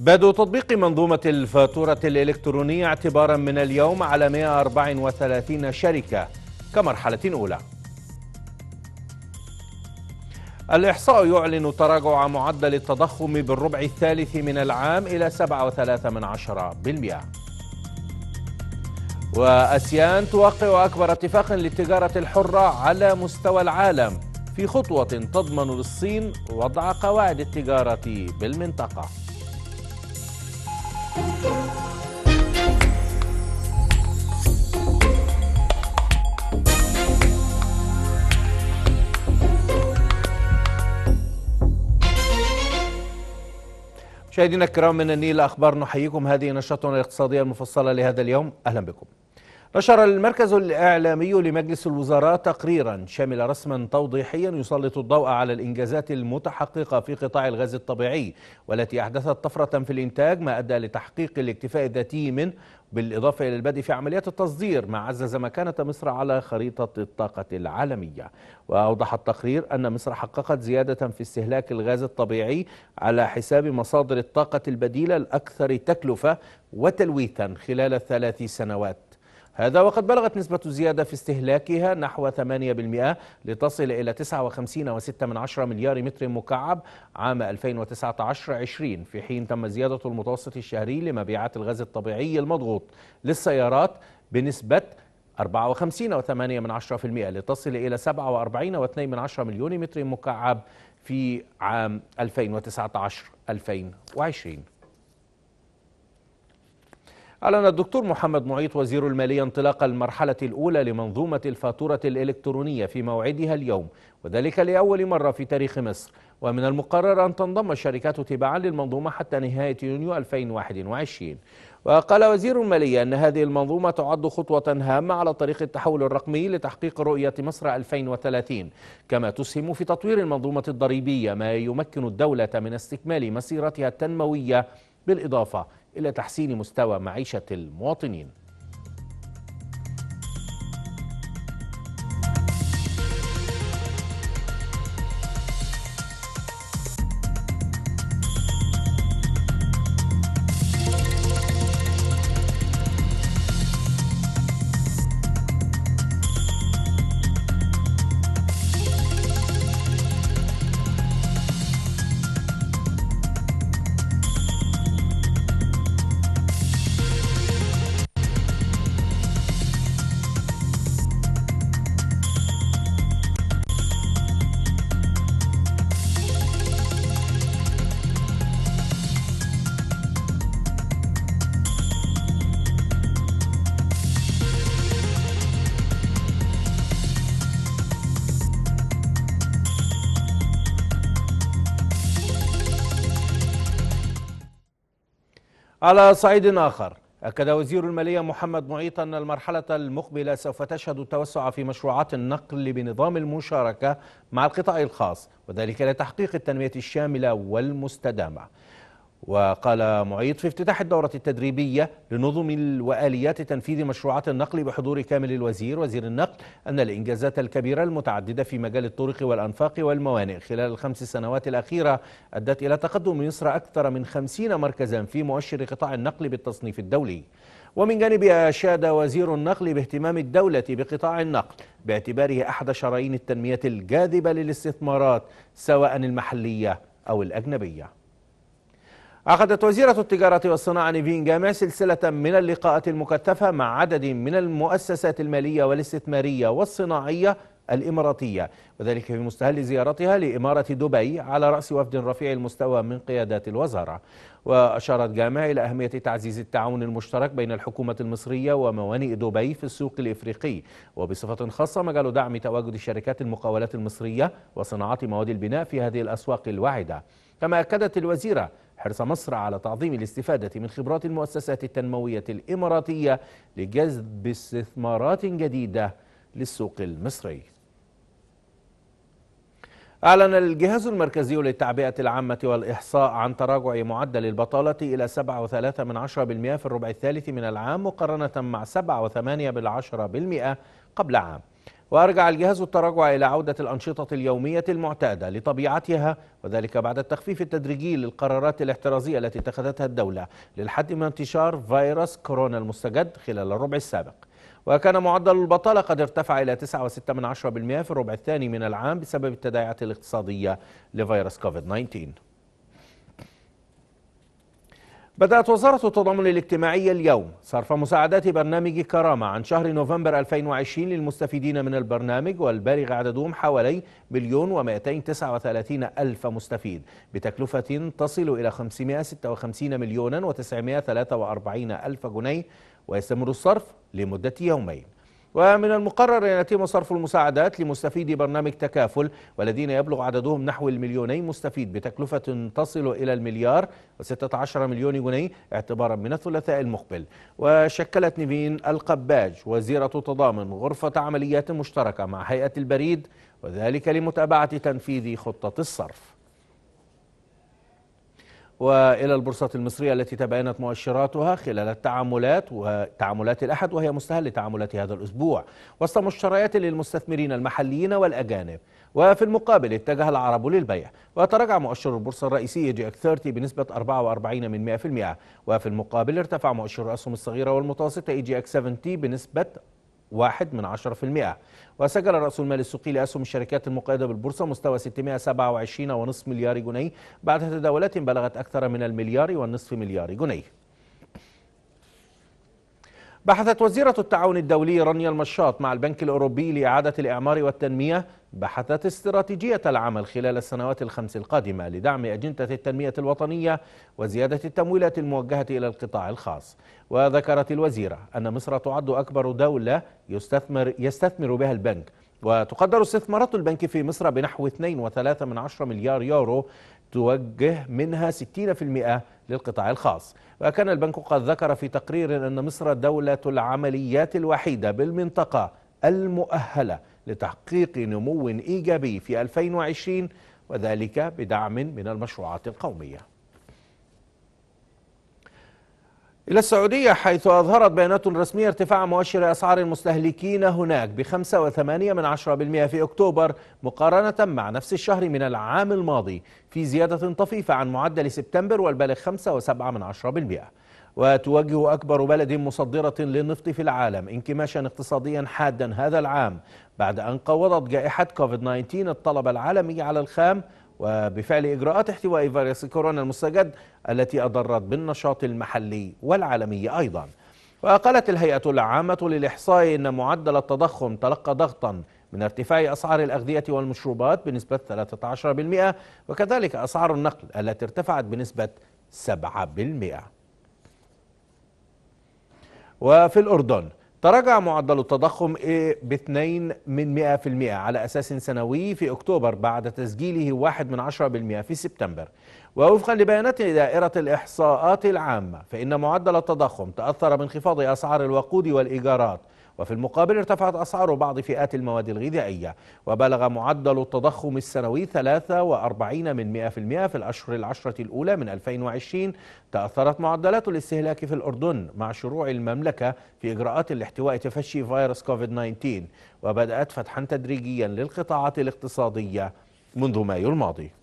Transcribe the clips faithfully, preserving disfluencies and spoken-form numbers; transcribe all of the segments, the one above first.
بدء تطبيق منظومة الفاتورة الإلكترونية اعتبارا من اليوم على مئة وأربعة وثلاثين شركة كمرحلة أولى. الإحصاء يعلن تراجع معدل التضخم بالربع الثالث من العام إلى سبعة وثلاثة من عشرة بالمئة. وأسيان توقع أكبر اتفاق للتجارة الحرة على مستوى العالم في خطوة تضمن للصين وضع قواعد التجارة بالمنطقة. مشاهدينا الكرام من النيل أخبار، نحييكم. هذه نشرتنا الاقتصادية المفصلة لهذا اليوم. أهلا بكم. نشر المركز الإعلامي لمجلس الوزراء تقريرا شامل رسما توضيحيا يسلط الضوء على الإنجازات المتحققة في قطاع الغاز الطبيعي والتي أحدثت طفرة في الإنتاج ما أدى لتحقيق الاكتفاء الذاتي منه، بالإضافة إلى البدء في عمليات التصدير ما عزز مكانة مصر على خريطة الطاقة العالمية. وأوضح التقرير أن مصر حققت زيادة في استهلاك الغاز الطبيعي على حساب مصادر الطاقة البديلة الأكثر تكلفة وتلويثا خلال الثلاث سنوات، هذا وقد بلغت نسبة الزيادة في استهلاكها نحو ثمانية بالمئة لتصل إلى تسعة وخمسين فاصلة ستة من عشرة مليار متر مكعب عام ألفين وتسعة عشر عشرين، في حين تم زيادة المتوسط الشهري لمبيعات الغاز الطبيعي المضغوط للسيارات بنسبة أربعة وخمسين فاصلة ثمانية من عشرة بالمئة لتصل إلى سبعة وأربعين فاصلة اثنين من عشرة مليون متر مكعب في عام ألفين وتسعة عشر ألفين وعشرين. أعلن الدكتور محمد معيط وزير المالية انطلاق المرحلة الأولى لمنظومة الفاتورة الإلكترونية في موعدها اليوم، وذلك لأول مرة في تاريخ مصر، ومن المقرر أن تنضم الشركات تباعا للمنظومة حتى نهاية يونيو ألفين وواحد وعشرين. وقال وزير المالية أن هذه المنظومة تعد خطوة هامة على طريق التحول الرقمي لتحقيق رؤية مصر ألفين وثلاثين، كما تسهم في تطوير المنظومة الضريبية ما يمكن الدولة من استكمال مسيرتها التنموية، بالإضافة إلى تحسين مستوى معيشة المواطنين. على صعيد آخر، أكد وزير المالية محمد معيط أن المرحلة المقبلة سوف تشهد التوسع في مشروعات النقل بنظام المشاركة مع القطاع الخاص، وذلك لتحقيق التنمية الشاملة والمستدامة. وقال معيط في افتتاح الدورة التدريبية لنظم وآليات تنفيذ مشروعات النقل بحضور كامل الوزير وزير النقل أن الإنجازات الكبيرة المتعددة في مجال الطرق والأنفاق والموانئ خلال الخمس سنوات الأخيرة أدت إلى تقدم مصر أكثر من خمسين مركزا في مؤشر قطاع النقل بالتصنيف الدولي. ومن جانبها أشاد وزير النقل باهتمام الدولة بقطاع النقل باعتباره أحد شرايين التنمية الجاذبة للاستثمارات سواء المحلية أو الأجنبية. عقدت وزيرة التجارة والصناعة نيفين جامع سلسلة من اللقاءات المكثفة مع عدد من المؤسسات المالية والاستثمارية والصناعية الإماراتية، وذلك في مستهل زيارتها لإمارة دبي على رأس وفد رفيع المستوى من قيادات الوزارة. وأشارت جامع إلى أهمية تعزيز التعاون المشترك بين الحكومة المصرية وموانئ دبي في السوق الإفريقي، وبصفة خاصة مجال دعم تواجد الشركات المقاولات المصرية وصناعات مواد البناء في هذه الأسواق الواعدة. كما أكدت الوزيرة حرص مصر على تعظيم الاستفادة من خبرات المؤسسات التنموية الإماراتية لجذب استثمارات جديدة للسوق المصري. أعلن الجهاز المركزي للتعبئة العامة والإحصاء عن تراجع معدل البطالة إلى سبعة وثلاثة من عشرة بالمئة في الربع الثالث من العام مقارنة مع سبعة وثمانية بالعشرة بالمئة قبل عام. وأرجع الجهاز التراجع إلى عودة الأنشطة اليومية المعتادة لطبيعتها، وذلك بعد التخفيف التدريجي للقرارات الاحترازية التي اتخذتها الدولة للحد من انتشار فيروس كورونا المستجد خلال الربع السابق. وكان معدل البطالة قد ارتفع إلى تسعة فاصلة ستة بالمئة في الربع الثاني من العام بسبب التداعيات الاقتصادية لفيروس كوفيد تسعة عشر. بدأت وزارة التضامن الاجتماعي اليوم صرف مساعدات برنامج كرامة عن شهر نوفمبر ألفين وعشرين للمستفيدين من البرنامج، والبالغ عددهم حوالي مليون ومائتين وتسعة وثلاثين ألف مستفيد بتكلفة تصل إلى خمسمائة وستة وخمسين مليونا وتسعمائة وثلاثة وأربعين ألف جنيه، ويستمر الصرف لمدة يومين. ومن المقرر أن يتم صرف المساعدات لمستفيدي برنامج تكافل والذين يبلغ عددهم نحو المليونين مستفيد بتكلفة تصل إلى المليار وستة عشر مليون جنيه اعتبارا من الثلاثاء المقبل. وشكلت نيفين القباج وزيرة التضامن غرفة عمليات مشتركة مع هيئة البريد، وذلك لمتابعة تنفيذ خطة الصرف. وإلى البورصة المصرية التي تباينت مؤشراتها خلال التعاملات وتعاملات الأحد، وهي مستهل تعاملات هذا الأسبوع وسط مشتريات للمستثمرين المحليين والأجانب. وفي المقابل اتجه العرب للبيع، وتراجع مؤشر البورصة الرئيسي إي جي إكس ثلاثين بنسبة أربعة وأربعين من مئة في المئة. وفي المقابل ارتفع مؤشر الأسهم الصغيرة والمتوسطة إي جي إكس سبعين بنسبة واحد من عشرة في المئة. وسجل رأس المال السوقي لأسهم الشركات المقيدة بالبورصة مستوى ستمائة وسبعة وعشرين فاصلة خمسة مليار جنيه بعد تداولات بلغت أكثر من المليار والنصف مليار جنيه. بحثت وزيرة التعاون الدولي رانيا المشاط مع البنك الأوروبي لإعادة الإعمار والتنمية بحثت استراتيجية العمل خلال السنوات الخمس القادمة لدعم أجندة التنمية الوطنية وزيادة التمويلات الموجهة إلى القطاع الخاص. وذكرت الوزيرة أن مصر تعد أكبر دولة يستثمر, يستثمر بها البنك، وتقدر استثمارات البنك في مصر بنحو اثنين فاصلة ثلاثة مليار يورو، توجه منها ستين بالمئة للقطاع الخاص. وكان البنك قد ذكر في تقرير أن مصر دولة العمليات الوحيدة بالمنطقة المؤهلة لتحقيق نمو إيجابي في ألفين وعشرين، وذلك بدعم من المشروعات القومية. إلى السعودية، حيث أظهرت بيانات رسمية ارتفاع مؤشر أسعار المستهلكين هناك بخمسة وثمانية من عشرة بالمئة في أكتوبر مقارنة مع نفس الشهر من العام الماضي، في زيادة طفيفة عن معدل سبتمبر والبالغ خمسة وسبعة من عشرة بالمئة. وتواجه أكبر بلد مصدرة للنفط في العالم انكماشا اقتصاديا حادا هذا العام بعد أن قوضت جائحة كوفيد تسعة عشر الطلب العالمي على الخام، وبفعل إجراءات احتواء فيروس كورونا المستجد التي أضرت بالنشاط المحلي والعالمي أيضا. وقالت الهيئة العامة للإحصاء إن معدل التضخم تلقى ضغطا من ارتفاع أسعار الأغذية والمشروبات بنسبة ثلاثة عشر بالمئة، وكذلك أسعار النقل التي ارتفعت بنسبة سبعة بالمئة. وفي الأردن تراجع معدل التضخم باثنين من مئة في المئة على أساس سنوي في أكتوبر بعد تسجيله واحد من عشرة بالمئة في سبتمبر. ووفقا لبيانات دائرة الإحصاءات العامة فإن معدل التضخم تأثر بانخفاض أسعار الوقود والإيجارات، وفي المقابل ارتفعت أسعار بعض فئات المواد الغذائية، وبلغ معدل التضخم السنوي ثلاثة وأربعين من مئة في المئة في الأشهر العشرة الأولى من ألفين وعشرين. تأثرت معدلات الاستهلاك في الأردن مع شروع المملكة في إجراءات الاحتواء تفشي فيروس كوفيد تسعة عشر، وبدأت فتحا تدريجيا للقطاعات الاقتصادية منذ مايو الماضي.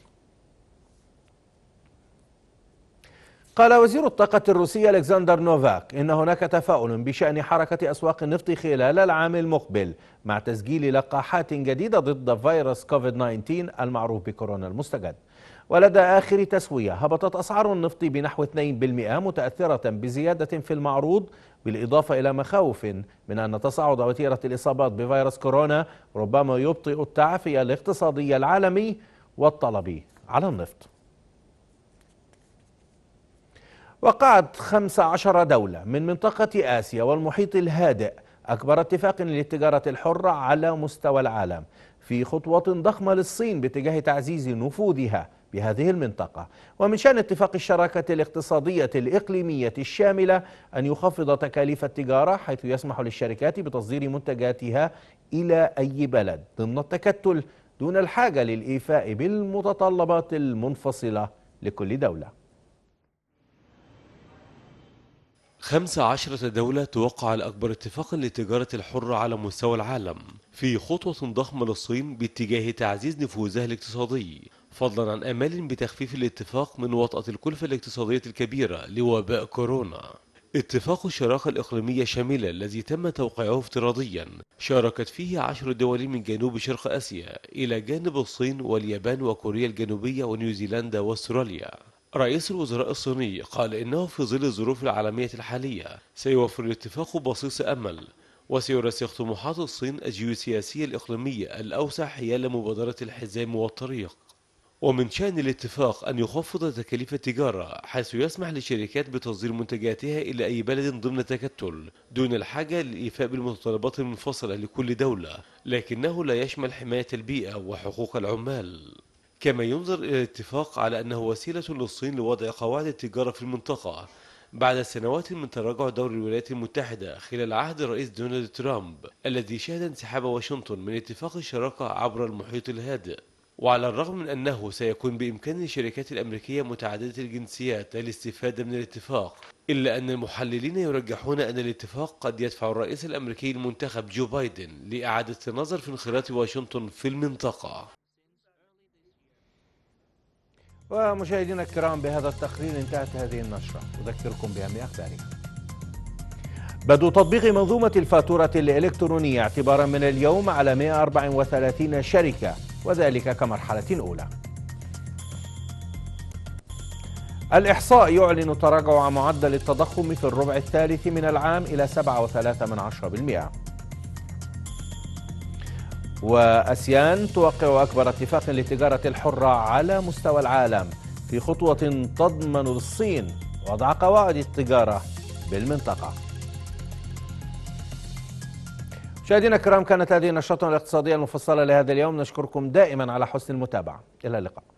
قال وزير الطاقة الروسي ألكسندر نوفاك إن هناك تفاؤل بشأن حركة أسواق النفط خلال العام المقبل مع تسجيل لقاحات جديدة ضد فيروس كوفيد تسعة عشر المعروف بكورونا المستجد. ولدى آخر تسوية هبطت أسعار النفط بنحو اثنين بالمئة متأثرة بزيادة في المعروض، بالإضافة إلى مخاوف من أن تصاعد وتيرة الإصابات بفيروس كورونا ربما يبطئ التعافي الاقتصادي العالمي والطلب على النفط. وقعت خمس عشرة دولة من منطقة آسيا والمحيط الهادئ أكبر اتفاق للتجارة الحرة على مستوى العالم في خطوة ضخمة للصين باتجاه تعزيز نفوذها بهذه المنطقة. ومن شأن اتفاق الشراكة الاقتصادية الإقليمية الشاملة أن يخفض تكاليف التجارة، حيث يسمح للشركات بتصدير منتجاتها إلى أي بلد ضمن التكتل دون الحاجة للإيفاء بالمتطلبات المنفصلة لكل دولة. خمس عشرة دولة توقع على أكبر اتفاق للتجارة الحرة على مستوى العالم، في خطوة ضخمة للصين باتجاه تعزيز نفوذها الاقتصادي، فضلا عن آمال بتخفيف الاتفاق من وطأة الكلفة الاقتصادية الكبيرة لوباء كورونا. اتفاق الشراكة الإقليمية الشاملة الذي تم توقيعه افتراضيا شاركت فيه عشر دول من جنوب شرق آسيا إلى جانب الصين واليابان وكوريا الجنوبية ونيوزيلندا واستراليا. رئيس الوزراء الصيني قال إنه في ظل الظروف العالمية الحالية سيوفر الاتفاق بصيص أمل، وسيرسخ طموحات الصين الجيوسياسية الإقليمية الأوسع حيال مبادرة الحزام والطريق. ومن شأن الاتفاق أن يخفض تكاليف التجارة، حيث يسمح للشركات بتصدير منتجاتها إلى أي بلد ضمن تكتل دون الحاجة للإيفاء بالمتطلبات المنفصلة لكل دولة، لكنه لا يشمل حماية البيئة وحقوق العمال. كما ينظر إلى الاتفاق على أنه وسيلة للصين لوضع قواعد التجارة في المنطقة بعد سنوات من تراجع دور الولايات المتحدة خلال عهد الرئيس دونالد ترامب الذي شهد انسحاب واشنطن من اتفاق الشراكة عبر المحيط الهادئ. وعلى الرغم من أنه سيكون بإمكان الشركات الأمريكية متعددة الجنسيات الاستفادة من الاتفاق، إلا أن المحللين يرجحون أن الاتفاق قد يدفع الرئيس الأمريكي المنتخب جو بايدن لإعادة النظر في انخراط واشنطن في المنطقة. ومشاهدينا الكرام، بهذا التقرير انتهت هذه النشرة. أذكركم بأهم أخبارها. بدء تطبيق منظومة الفاتورة الإلكترونية اعتبارا من اليوم على مئة وأربعة وثلاثين شركة، وذلك كمرحلة أولى. الإحصاء يعلن تراجع معدل التضخم في الربع الثالث من العام إلى سبعة فاصلة ثلاثة بالمئة. وأسيان توقع أكبر اتفاق للتجارة الحرة على مستوى العالم في خطوة تضمن للصين وضع قواعد التجارة بالمنطقة. مشاهدينا الكرام، كانت هذه النشرة الاقتصادية المفصلة لهذا اليوم. نشكركم دائما على حسن المتابعة. إلى اللقاء.